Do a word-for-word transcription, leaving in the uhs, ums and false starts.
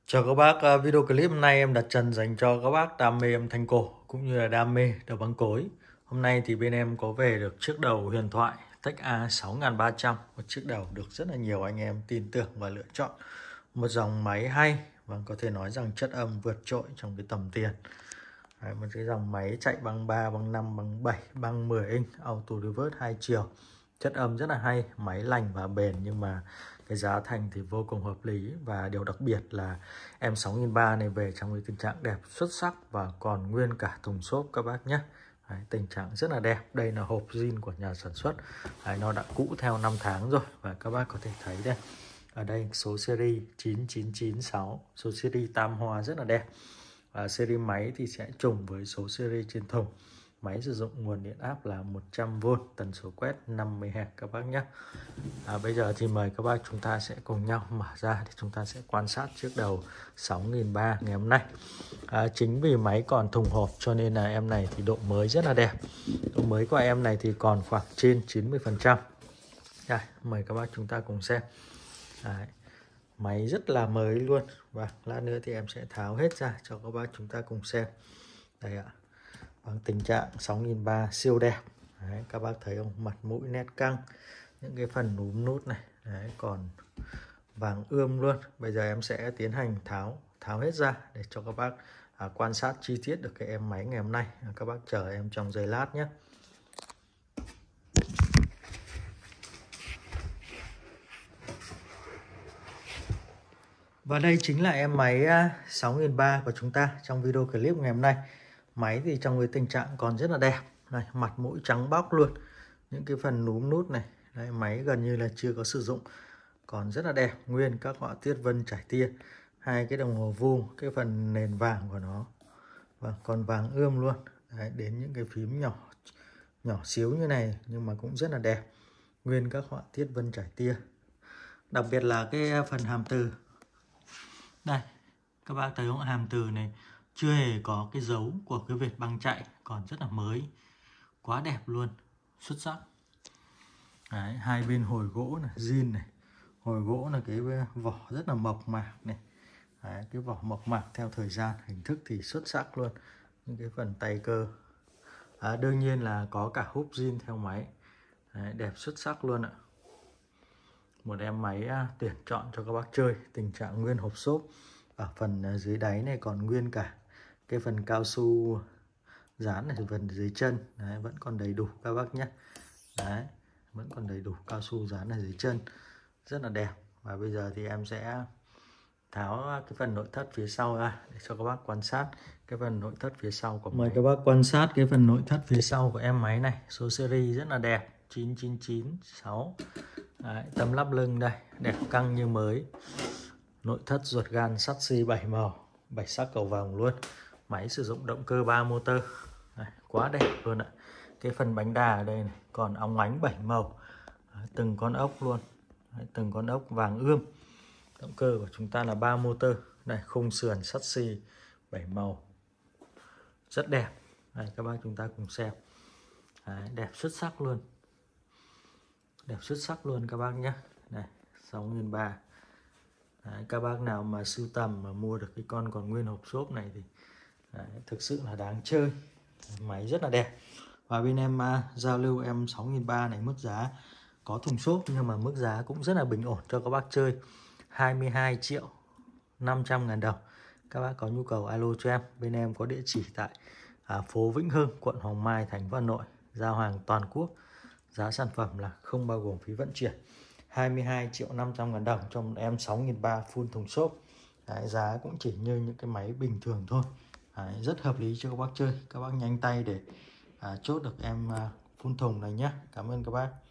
Chào các bác, à, video clip hôm nay em đặt trần dành cho các bác đam mê âm thanh cổ cũng như là đam mê đầu băng cối. Hôm nay thì bên em có về được chiếc đầu huyền thoại Tech A sáu nghìn ba trăm, một chiếc đầu được rất là nhiều anh em tin tưởng và lựa chọn. Một dòng máy hay và có thể nói rằng chất âm vượt trội trong cái tầm tiền. Đấy, một cái dòng máy chạy bằng ba, bằng năm, bằng bảy, bằng mười inch, auto reverse hai chiều. Chất âm rất là hay, máy lành và bền, nhưng mà cái giá thành thì vô cùng hợp lý. Và điều đặc biệt là em sáu nghìn ba trăm này về trong cái tình trạng đẹp xuất sắc và còn nguyên cả thùng xốp các bác nhé. Đấy, tình trạng rất là đẹp. Đây là hộp zin của nhà sản xuất. Đấy, nó đã cũ theo năm tháng rồi và các bác có thể thấy đây. Ở đây số series chín chín chín sáu, số series tam hoa rất là đẹp. Và series máy thì sẽ trùng với số series trên thùng. Máy sử dụng nguồn điện áp là một trăm vôn, tần số quét năm mươi héc các bác nhé. À, bây giờ thì mời các bác chúng ta sẽ cùng nhau mở ra để chúng ta sẽ quan sát chiếc đầu sáu nghìn ba trăm ngày hôm nay. À, chính vì máy còn thùng hộp cho nên là em này thì độ mới rất là đẹp. Độ mới của em này thì còn khoảng trên chín mươi phần trăm. Đây, mời các bác chúng ta cùng xem. Đấy, máy rất là mới luôn. Và lát nữa thì em sẽ tháo hết ra cho các bác chúng ta cùng xem. Đây ạ. Bằng tình trạng sáu nghìn ba trăm siêu đẹp. Đấy, các bác thấy không? Mặt mũi nét căng, những cái phần núm nút này. Đấy, còn vàng ươm luôn. Bây giờ em sẽ tiến hành tháo tháo hết ra để cho các bác à, quan sát chi tiết được cái em máy ngày hôm nay. Các bác chờ em trong giây lát nhé. Và đây chính là em máy sáu nghìn ba trăm của chúng ta trong video clip ngày hôm nay. Máy thì trong cái tình trạng còn rất là đẹp. Này, mặt mũi trắng bóc luôn. Những cái phần núm nút này. Đây, máy gần như là chưa có sử dụng. Còn rất là đẹp. Nguyên các họa tiết vân trải tia. Hai cái đồng hồ vuông, cái phần nền vàng của nó. Và còn vàng ươm luôn. Đấy, đến những cái phím nhỏ nhỏ xíu như này nhưng mà cũng rất là đẹp. Nguyên các họa tiết vân trải tia. Đặc biệt là cái phần hàm từ. Đây, các bác thấy không? Hàm từ này chưa hề có cái dấu của cái vệt băng chạy, còn rất là mới, quá đẹp luôn, xuất sắc. Đấy, hai bên hồi gỗ này, zin này, hồi gỗ là cái vỏ rất là mộc mạc này. Đấy, cái vỏ mộc mạc theo thời gian, hình thức thì xuất sắc luôn. Những cái phần tay cơ, à, đương nhiên là có cả húp zin theo máy. Đấy, đẹp xuất sắc luôn ạ. Một em máy à, tuyển chọn cho các bác chơi. Tình trạng nguyên hộp xốp. Ở phần à, dưới đáy này còn nguyên cả cái phần cao su dán này, phần dưới chân. Đấy, vẫn còn đầy đủ các bác nhé. Đấy, vẫn còn đầy đủ cao su dán ở dưới chân, rất là đẹp. Và bây giờ thì em sẽ tháo cái phần nội thất phía sau ra để cho các bác quan sát cái phần nội thất phía sau của máy. Mời các bác quan sát cái phần nội thất phía sau của em máy này. Số series rất là đẹp, chín chín chín sáu. Đấy, tấm lắp lưng đây, đẹp căng như mới. Nội thất ruột gan sắt xi bảy màu, bảy sắc cầu vồng luôn. Máy sử dụng động cơ ba motor. Đấy, quá đẹp luôn ạ. Cái phần bánh đà ở đây này còn óng ánh bảy màu. Đấy, từng con ốc luôn. Đấy, từng con ốc vàng ươm. Động cơ của chúng ta là ba motor. Đây, khung sườn sắt xi bảy màu, rất đẹp. Đây, các bác chúng ta cùng xem. Đấy, đẹp xuất sắc luôn, đẹp xuất sắc luôn các bác nhé. Này, sáu nghìn ba trăm. Đấy, các bác nào mà sưu tầm mà mua được cái con còn nguyên hộp xốp này thì đấy, thực sự là đáng chơi. Máy rất là đẹp. Và bên em uh, giao lưu em sáu nghìn ba trăm này mức giá có thùng xốp nhưng mà mức giá cũng rất là bình ổn cho các bác chơi. Hai mươi hai triệu năm trăm ngàn đồng. Các bác có nhu cầu alo cho em. Bên em có địa chỉ tại à, phố Vĩnh Hưng, quận Hoàng Mai, thành phố Hà Nội. Giao hàng toàn quốc. Giá sản phẩm là không bao gồm phí vận chuyển. Hai mươi hai triệu năm trăm ngàn đồng cho một em sáu nghìn ba trăm full thùng xốp. Đấy, giá cũng chỉ như những cái máy bình thường thôi. Đấy, rất hợp lý cho các bác chơi. Các bác nhanh tay để à, chốt được em à, full thùng này nhé. Cảm ơn các bác.